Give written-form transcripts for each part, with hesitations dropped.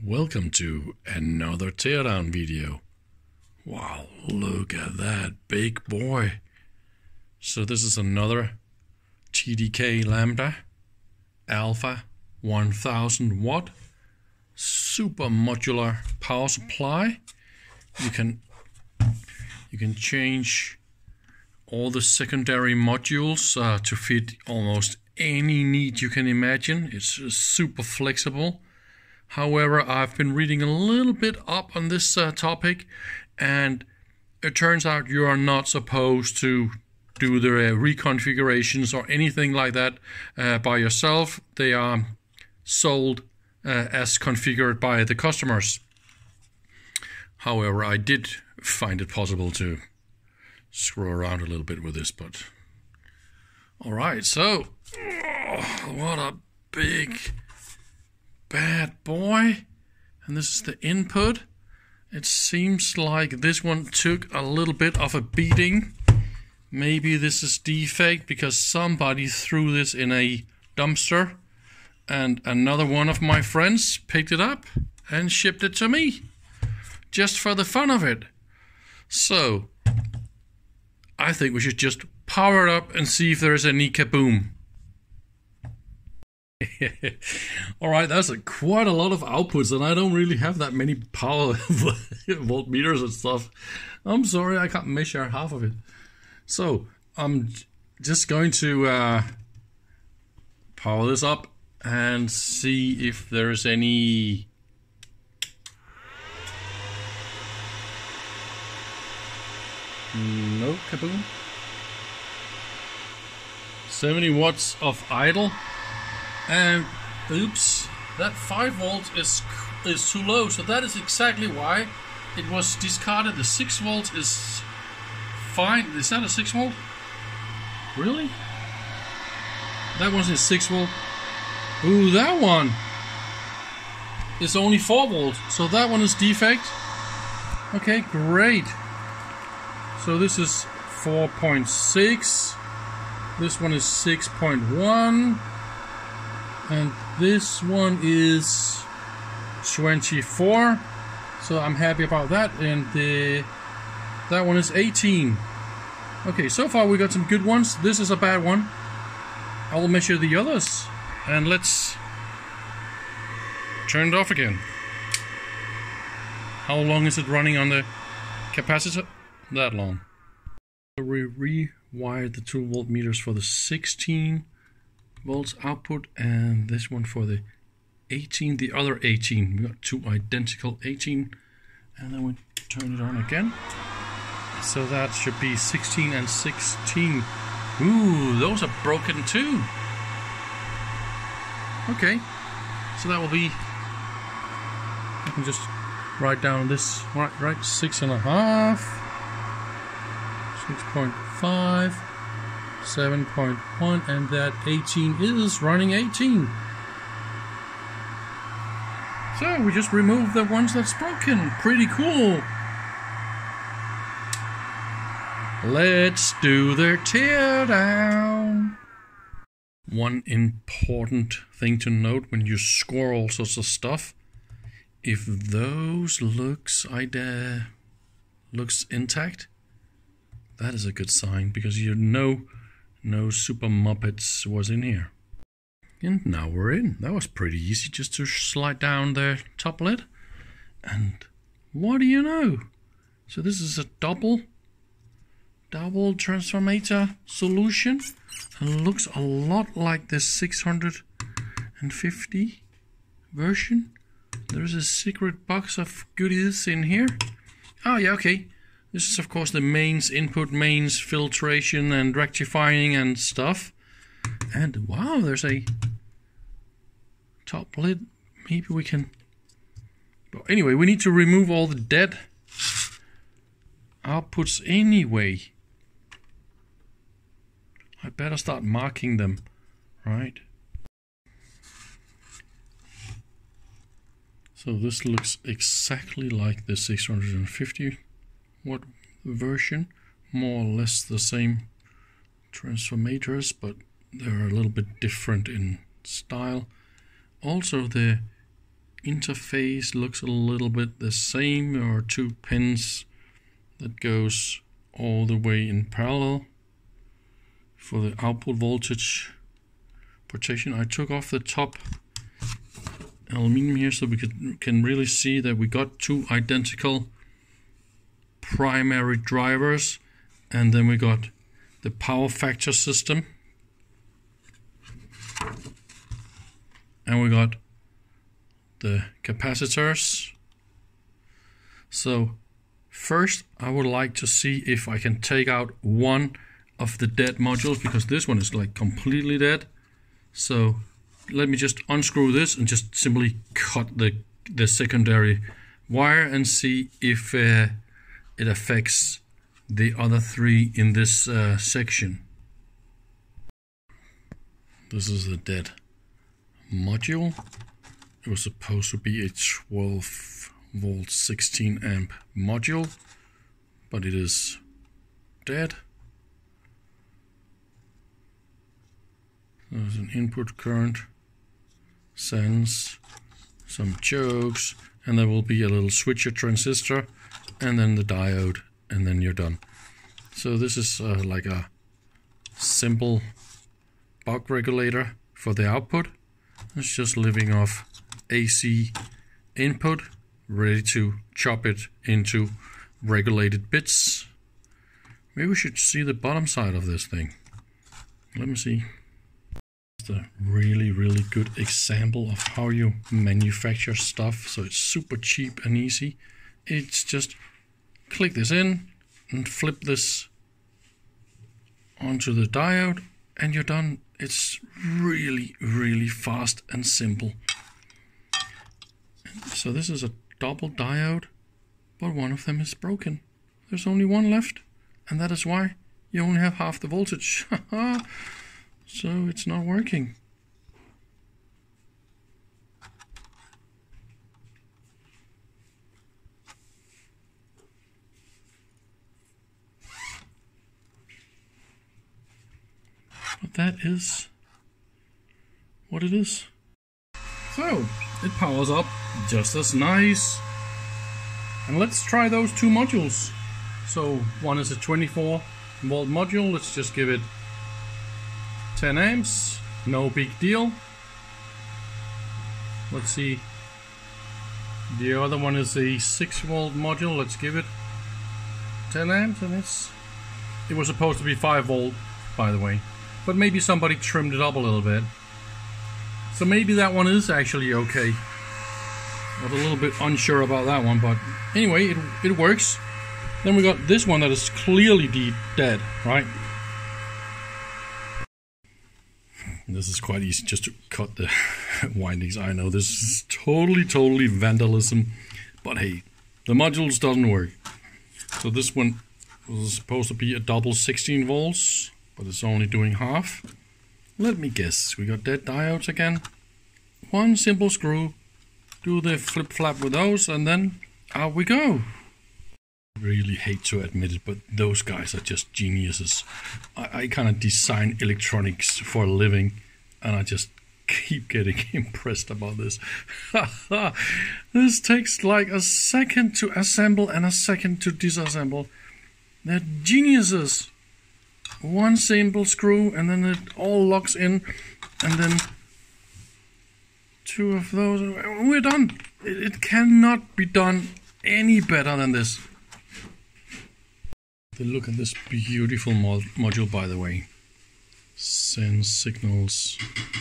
Welcome to another teardown video. Wow, look at that big boy. So this is another TDK LAMBDA ALPHA 1000 watt super modular power supply. You can change all the secondary modules to fit almost any need you can imagine. It's super flexible. However, I've been reading a little bit up on this topic, and it turns out you are not supposed to do the reconfigurations or anything like that by yourself. They are sold as configured by the customers. However, I did find it possible to screw around a little bit with this, but alright, so what a big bad boy. And this is the input. It seems like this one took a little bit of a beating. Maybe this is defect because somebody threw this in a dumpster and another one of my friends picked it up and shipped it to me just for the fun of it. So I think we should just power it up and see if there is any kaboom. Alright, that's quite a lot of outputs, and I don't really have that many power voltmeters and stuff. I'm sorry, I can't measure half of it. So I'm just going to power this up and see if there's any no kaboom. 70 watts of idle. And oops, that 5 volts is too low, so that is exactly why it was discarded. The 6 volts is fine. Is that a 6 volt? Really? That one's a 6 volt. Ooh, that one is only 4 volts, so that one is defect. Okay, great. So this is 4.6. This one is 6.1. And this one is 24, so I'm happy about that. And that one is 18. Okay, so far we got some good ones. This is a bad one. I will measure the others, and let's turn it off again. How long is it running on the capacitor? That long. So we rewired the 2 voltmeters for the 16 volts output, and this one for the 18, the other 18. We got 2 identical 18, and then we turn it on again. So that should be 16 and 16. Ooh, those are broken too. Okay, so that will be, I can just write down this, right, 6.5, 6.5, 7.1, and that 18 is running 18. So we just remove the ones that's broken. Pretty cool. Let's do the teardown. One important thing to note when you score all sorts of stuff: if those looks intact, that is a good sign, because you know no super muppets was in here. And now we're in. That was pretty easy, just to slide down the top lid. And what do you know? So this is a double transformator solution, and looks a lot like the 650 version. There's a secret box of goodies in here. Oh yeah, okay. This is of course the mains input, mains filtration and rectifying and stuff. And wow, there's a top lid. Maybe we can... But anyway, we need to remove all the dead outputs anyway. I better start marking them, right? So this looks exactly like the 650 watt version, more or less the same transformators, but they're a little bit different in style. Also, the interface looks a little bit the same. There are 2 pins that goes all the way in parallel for the output voltage protection. I took off the top aluminum here so we can really see that we got 2 identical primary drivers, and then we got the power factor system, and we got the capacitors. So first I would like to see if I can take out one of the dead modules, because this one is like completely dead. So let me just unscrew this and just simply cut the secondary wire and see if it affects the other 3 in this section. This is the dead module. It was supposed to be a 12 volt 16 amp module, but it is dead. There's an input current, sense, some chokes, and there will be a little switcher transistor, and then the diode, and then you're done. So this is like a simple buck regulator for the output. It's just living off AC input, ready to chop it into regulated bits. Maybe we should see the bottom side of this thing. Let me see. It's a really good example of how you manufacture stuff, so it's super cheap and easy. It's just click this in and flip this onto the diode and you're done. It's really fast and simple. So this is a double diode, but one of them is broken. There's only one left, and that is why you only have half the voltage. So it's not working. But that is what it is. So it powers up just as nice. And let's try those 2 modules. So one is a 24 volt module. Let's just give it 10 amps. No big deal. Let's see. The other one is a 6 volt module. Let's give it 10 amps, and it was supposed to be 5 volt, by the way. But maybe somebody trimmed it up a little bit. So maybe that one is actually okay. I was a little bit unsure about that one, but anyway, it works. Then we got this one that is clearly dead, right? This is quite easy just to cut the windings. I know this is totally vandalism, but hey, the modules doesn't work. So this one was supposed to be a double 16 volts, but it's only doing half. Let me guess, we got dead diodes again. One simple screw, do the flip flap with those, and then out we go. I really hate to admit it, but those guys are just geniuses. I kind of design electronics for a living, and I just keep getting impressed about this. This takes like a second to assemble and a second to disassemble. They're geniuses. One simple screw and then it all locks in, and then 2 of those, and we're done. It cannot be done any better than this. Look at this beautiful module, by the way. Sends signals.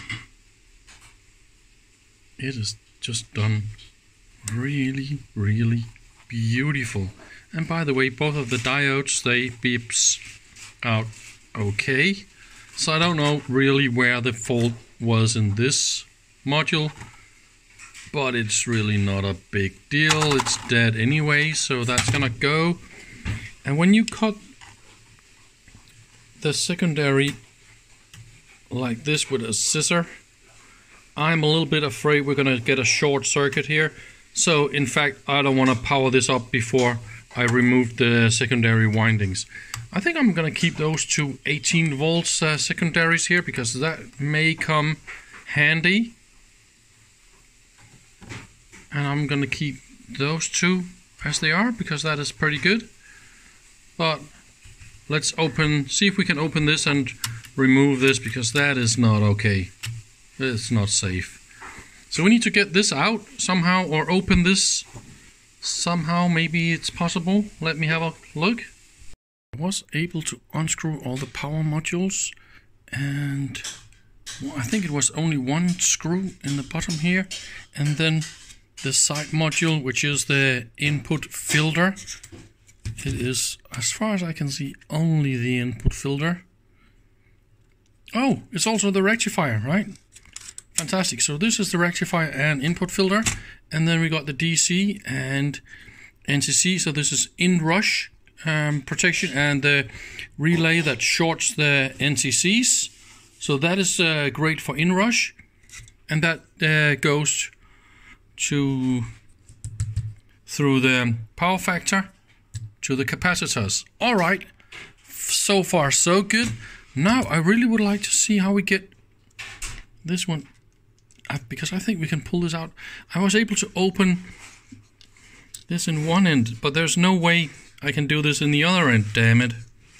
It is just done really beautiful. And by the way, both of the diodes, they beeps out okay. So I don't know really where the fault was in this module, but it's really not a big deal. It's dead anyway, so that's gonna go. And when you cut the secondary like this with a scissor, I'm a little bit afraid we're gonna get a short circuit here. So in fact, I don't want to power this up before I remove the secondary windings. I think I'm gonna keep those 2 18 volts secondaries here, because that may come handy. and I'm gonna keep those two as they are because that is pretty good. But let's see if we can open this and remove this, because that is not okay. It's not safe. So we need to get this out somehow, or open this somehow. Maybe it's possible. Let me have a look. I was able to unscrew all the power modules, and I think it was only one screw in the bottom here, and then the side module, which is the input filter. It is, as far as I can see, only the input filter. Oh, it's also the rectifier, right? Fantastic. So this is the rectifier and input filter, and then we got the DC and NCC. So this is inrush protection, and the relay that shorts the NCCs. So that is great for inrush, and that goes through the power factor to the capacitors. All right, so far so good. Now I really would like to see how we get this one up, because I think we can pull this out. I was able to open this in one end, but there's no way I can do this in the other end, damn it.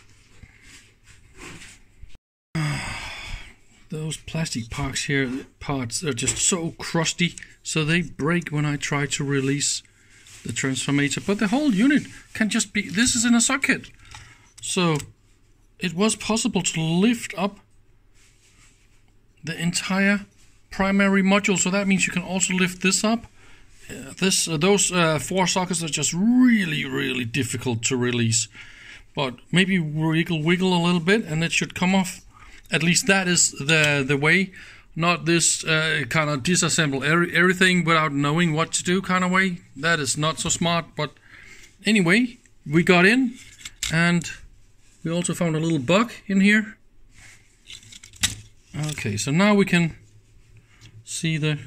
Those plastic parts are just so crusty, so they break when I try to release the transformator. But the whole unit can just be, this is in a socket. So it was possible to lift up the entire primary module. So that means you can also lift this up. Those 4 sockets are just really difficult to release. But maybe wiggle a little bit and it should come off. At least that is the way, not this kind of disassemble everything without knowing what to do kind of way. That is not so smart. But anyway, we got in, and we also found a little bug in here. Okay, so now we can see the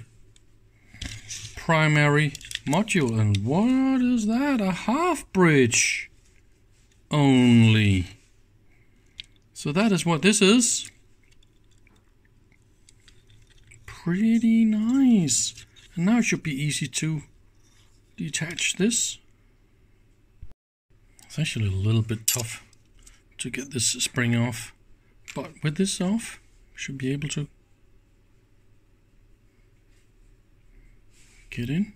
primary module. And what is that? A half bridge only. So that is what this is. Pretty nice. And now it should be easy to detach this. It's actually a little bit tough to get this spring off, but with this off, should be able to get in.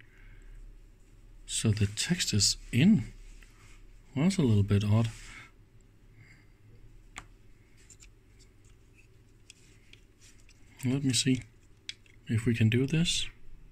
So the text is in. Well, that's a little bit odd. Let me see if we can do this.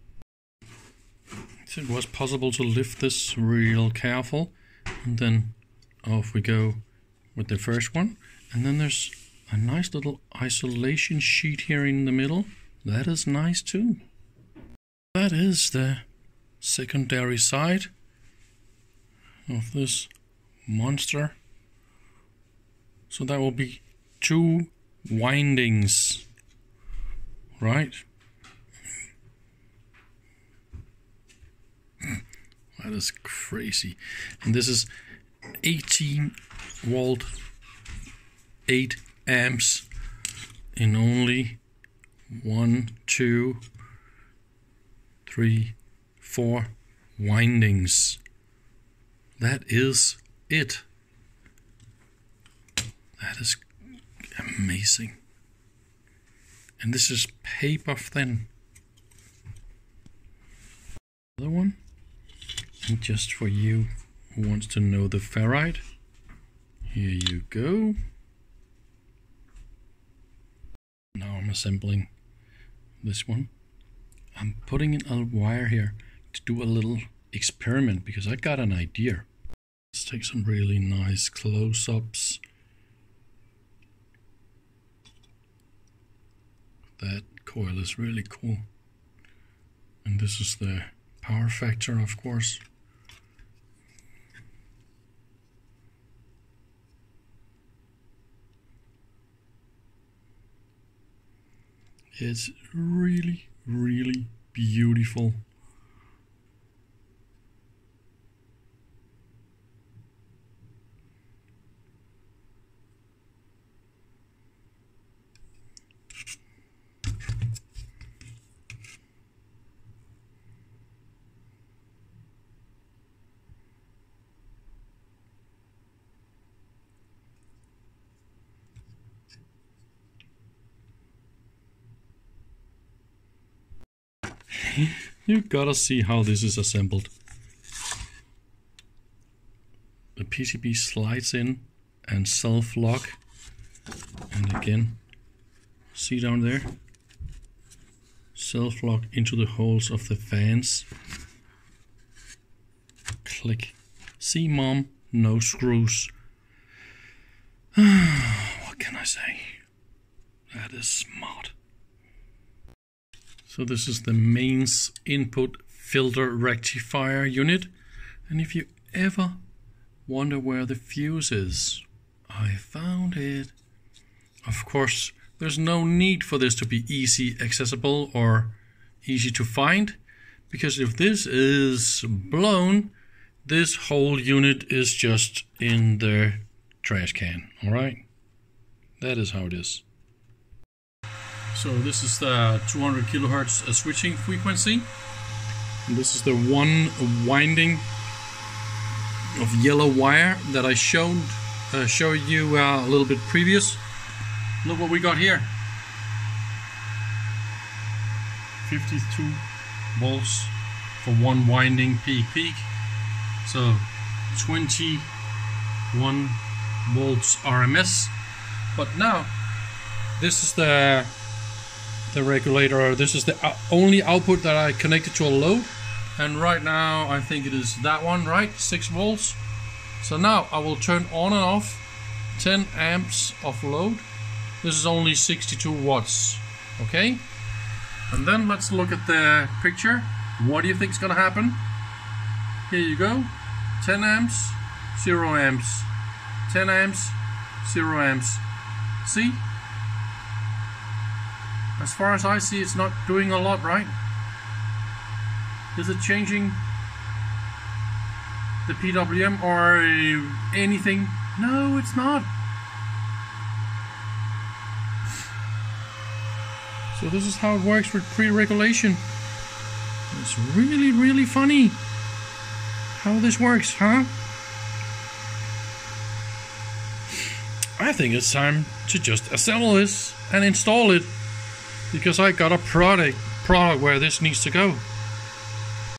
So it was possible to lift this real careful, and then off we go with the first one. And then there's a nice little isolation sheet here in the middle. That is nice too. That is the secondary side of this monster. So that will be 2 windings, right? That is crazy. And this is 18 volt, 8 amps in only 1, 2, 3, 4 windings. That is it. That is amazing. And this is paper thin. Another one. And just for you who wants to know the ferrite, here you go. Now I'm assembling this one. I'm putting in a wire here to do a little experiment because I got an idea. Let's take some really nice close-ups. That coil is really cool. And this is the power factor, of course. It's really, really beautiful. You gotta see how this is assembled. The PCB slides in and self-lock. And again, see down there? Self-lock into the holes of the fans. Click. See, Mom? No screws. What can I say? That is smart. So this is the mains input filter rectifier unit. And if you ever wonder where the fuse is, I found it. Of course, there's no need for this to be easy accessible or easy to find, because if this is blown, this whole unit is just in the trash can, alright? That is how it is. So this is the 200 kilohertz switching frequency. And this is the one winding of yellow wire that I showed you a little bit previous. Look what we got here. 52 volts for one winding peak. So 21 volts RMS. But now this is the regulator. This is the only output that I connected to a load. And right now I think it is that one, right? 6 volts. So now I will turn on and off 10 amps of load. This is only 62 watts, okay? And then let's look at the picture. What do you think is gonna happen? Here you go. 10 amps, 0 amps. 10 amps, 0 amps. See? As far as I see, it's not doing a lot, right? Is it changing the PWM or anything? No, it's not. So this is how it works with pre-regulation. It's really, really funny how this works, huh? I think it's time to just assemble this and install it, because I got a product where this needs to go.